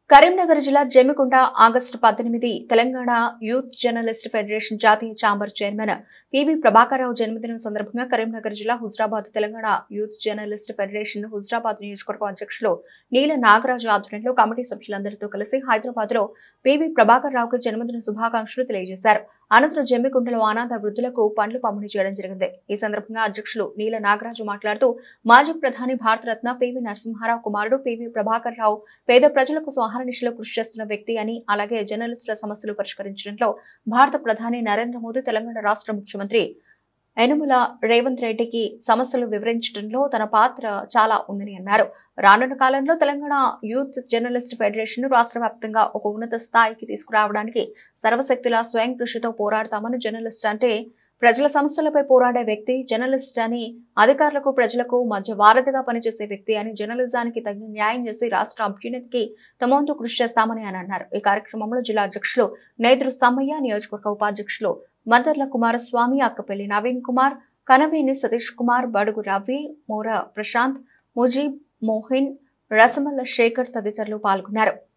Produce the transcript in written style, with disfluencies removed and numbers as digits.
కరీంనగర్ జిల్లా Jammikunta August 18 Telangana youth journalist federation జాతీయ chamber chairman PV Prabhakar Rao జన్మదినం సందర్భంగా కరీంనగర్ జిల్లా Huzurabad Telangana youth journalist federation Huzurabad నియోజకవర్గ అధ్యక్షులు నీల నాగరాజు ఆధ్వర్యంలో కమిటీ సభ్యులందరితో కలిసి హైదరాబాద్ లో పివి ప్రభాకరరావుకు జన్మదిన శుభాకాంక్షలు తెలియజేశారు. అనంతరం జమ్మికుంటలో అనాథ వృద్ధులకు పండ్లు పంపిణీ చేయడం జరిగింది. ఈ సందర్భంగా అధ్యక్షులు నీల నాగరాజు మాట్లాడుతూ మాజీ ప్రధాని భారతరత్న పివి నరసింహారావు కుమారుడు పివి ప్రభాకరరావు పేద ప్రజలకు స్వహర్నిశలో కృషి చేస్తున్న వ్యక్తి అని, అలాగే జర్నలిస్టుల సమస్యలు పరిష్కరించడంలో భారత ప్రధాని నరేంద్ర మోదీ తెలంగాణ రాష్ట్ర ముఖ్యమంత్రి యనుమల రేవంత్ రెడ్డికి సమస్యలు వివరించడంలో తన పాత్ర చాలా ఉందని అన్నారు. రానున్న కాలంలో తెలంగాణ యూత్ జర్నలిస్ట్ ఫెడరేషన్ రాష్ట్ర వ్యాప్తంగా ఒక ఉన్నత స్థాయికి తీసుకురావడానికి సర్వశక్తుల స్వయం కృషితో పోరాడతామని, జర్నలిస్ట్ అంటే ప్రజల సమస్యలపై పోరాడే వ్యక్తి, జర్నలిస్ట్ అని అధికారులకు ప్రజలకు మధ్య వారధిగా పనిచేసే వ్యక్తి అని, జర్నలిజానికి తగిన న్యాయం చేసి రాష్ట్ర అభ్యున్నతికి తమ వంతు కృషి చేస్తామని అని అన్నారు. ఈ కార్యక్రమంలో జిల్లా అధ్యక్షులు నేదురు సమ్మయ్య, నియోజకవర్గ ఉపాధ్యక్షులు మదర్ల కుమారస్వామి, అక్కపల్లి నవీన్ కుమార్, కనవేని సతీష్ కుమార్, బడుగు రవి, మోర ప్రశాంత్, ముజీబ్, మోహిన్, రసమల్ల శేఖర్ తదితరులు పాల్గొన్నారు.